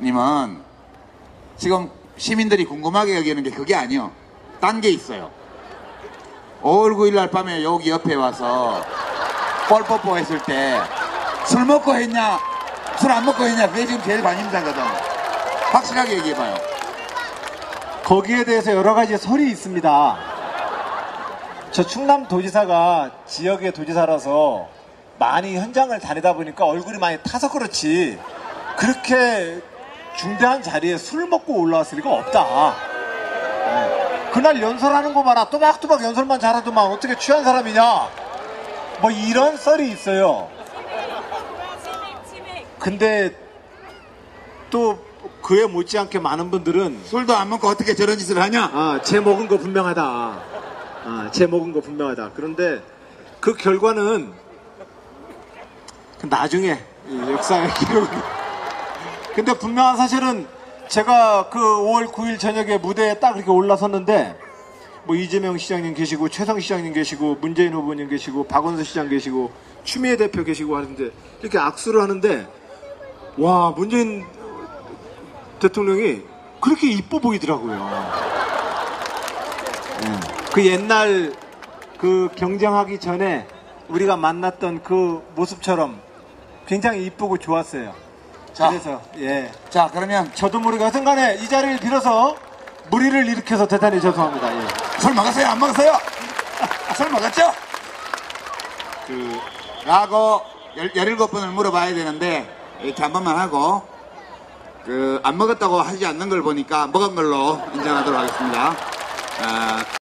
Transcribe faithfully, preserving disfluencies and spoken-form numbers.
님은 지금 시민들이 궁금하게 여기는 게 그게 아니요. 딴 게 있어요. 오월 구일 날 밤에 여기 옆에 와서 뻘뽀뽀 했을 때 술 먹고 했냐 술 안 먹고 했냐 그게 지금 제일 관심사거든. 확실하게 얘기해봐요. 거기에 대해서 여러 가지 설이 있습니다. 저 충남 도지사가 지역의 도지사라서 많이 현장을 다니다 보니까 얼굴이 많이 타서 그렇지 그렇게 중대한 자리에 술 먹고 올라왔을 리가 없다. 네. 그날 연설하는 거 봐라. 또박또박 연설만 잘하더만 어떻게 취한 사람이냐. 뭐 이런 썰이 있어요. 근데 또 그에 못지않게 많은 분들은 술도 안 먹고 어떻게 저런 짓을 하냐. 아, 쟤 먹은 거 분명하다. 아, 쟤 먹은 거 분명하다. 그런데 그 결과는 나중에 역사의 기록. 근데 분명한 사실은 제가 그 오월 구일 저녁에 무대에 딱 이렇게 올라섰는데 뭐 이재명 시장님 계시고 최성 시장님 계시고 문재인 후보님 계시고 박원순 시장 계시고 추미애 대표 계시고 하는데 이렇게 악수를 하는데 와 문재인 대통령이 그렇게 이뻐 보이더라고요. 네. 그 옛날 그 경쟁하기 전에 우리가 만났던 그 모습처럼 굉장히 이쁘고 좋았어요. 자, 그래서 예. 자 그러면 저도 모르게 하여튼간에 이 자리를 빌어서 무리를 일으켜서 대단히 죄송합니다. 예. 술 먹었어요? 안 먹었어요? 술 먹었죠? 그 라고 열일곱 번을 물어봐야 되는데 이렇게 한 번만 하고 그 안 먹었다고 하지 않는 걸 보니까 먹은 걸로 인정하도록 하겠습니다. 어,